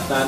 kegiatan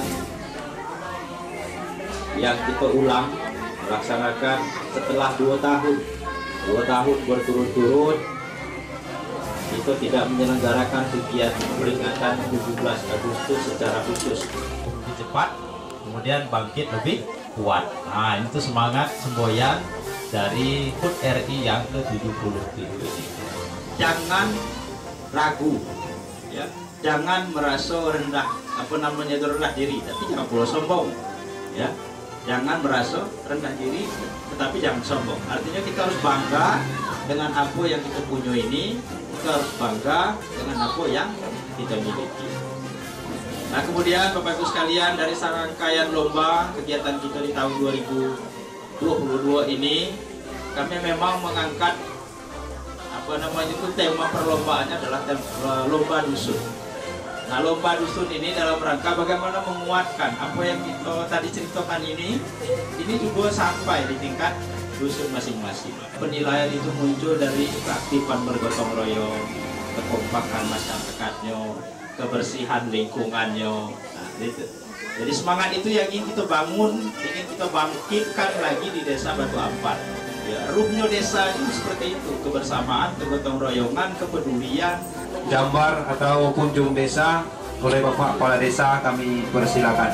yang kita ulang melaksanakan setelah 2 tahun berturut-turut itu tidak menyelenggarakan kegiatan peringatan 17 Agustus secara khusus. Lebih cepat, kemudian bangkit lebih kuat. Nah, itu semangat semboyan dari HUT RI yang ke-77 ini. Jangan ragu, ya, jangan merasa rendah, rendah diri, tapi jangan pula sombong, ya. Jangan merasa rendah diri, tetapi jangan sombong. Artinya kita harus bangga dengan apa yang kita punya ini. Kita harus bangga dengan apa yang kita miliki. Nah, kemudian Bapak Ibu sekalian, dari serangkaian lomba kegiatan kita di tahun 2022 ini, kami memang mengangkat tema perlombaannya adalah lomba dusun. Nah, lomba dusun ini dalam rangka bagaimana menguatkan apa yang kita tadi ceritakan ini juga sampai di tingkat dusun masing-masing. Penilaian itu muncul dari keaktifan bergotong royong, kekompakan masyarakatnya, kebersihan lingkungannya. Nah, itu. Jadi semangat itu yang ingin kita bangun, ingin kita bangkitkan lagi di Desa Batu Ampar. Ya, ruhnya desa itu seperti itu, kebersamaan, kegotong royongan, kepedulian. Gambar atau kunjung desa oleh Bapak Kepala Desa, kami persilakan.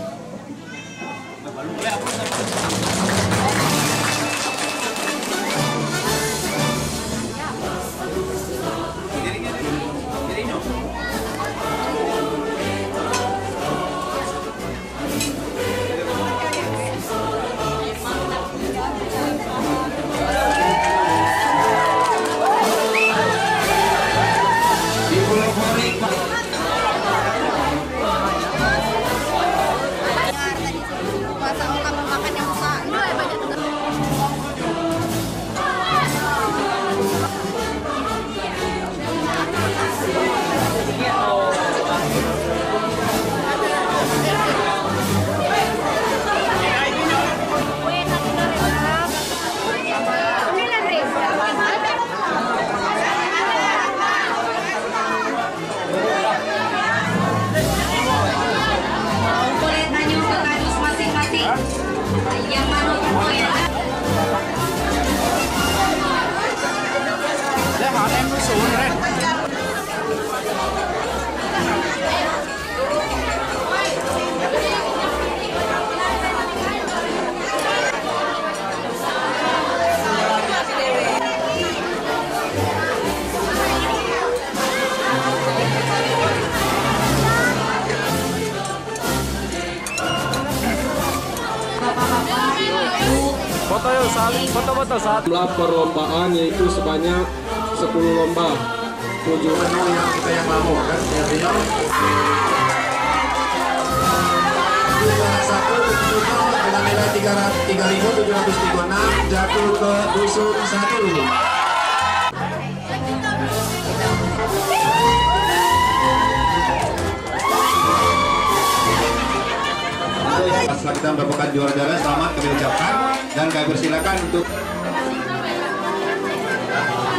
Foto-foto saat jumlah perlombaan yaitu sebanyak 10 lomba. Tujuannya yang kita yang mau kan satu dengan nilai 3.736 jatuh ke dusun 1. Setelah kita mendapatkan juara-juara, selamat kami ucapkan dan kami persilakan untuk